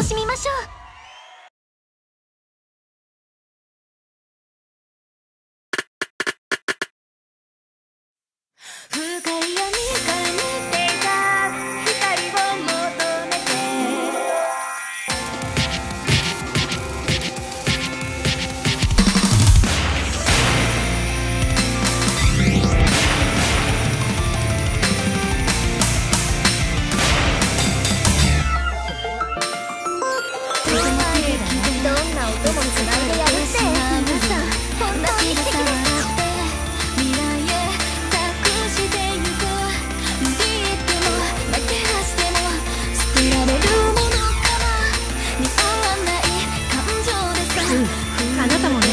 楽しみましょう。深い闇から見ていた光を求めてどんな音もつないでやるって皆さん本当に素敵です。 あなたもね。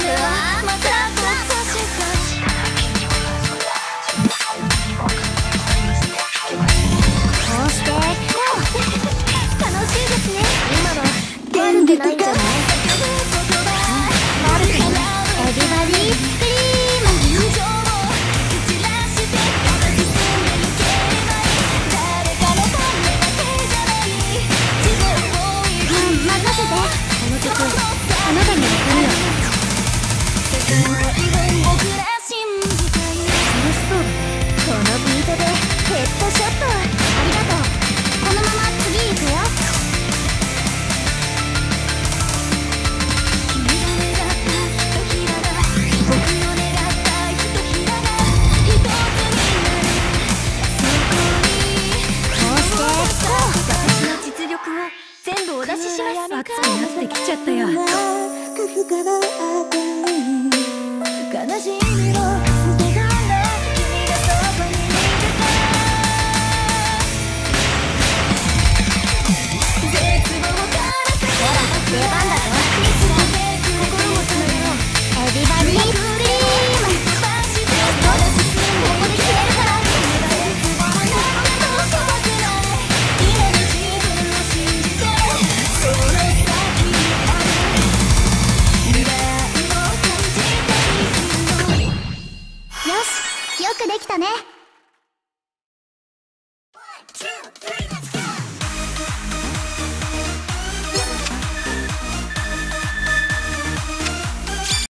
こうして楽しいですね。今の悪くないんじゃない？悪くない。エビバディスクリーム。任せて。この曲あなたにも分かるよ。僕ら信じたい。楽しそうだね。このビートでヘッドショット。ありがとう。このまま次行くよ。君が願ったひとひらが僕の願ったひとひらが一つになる。そこにこうして私の実力を全部お出しします。 熱くなってきちゃったよ。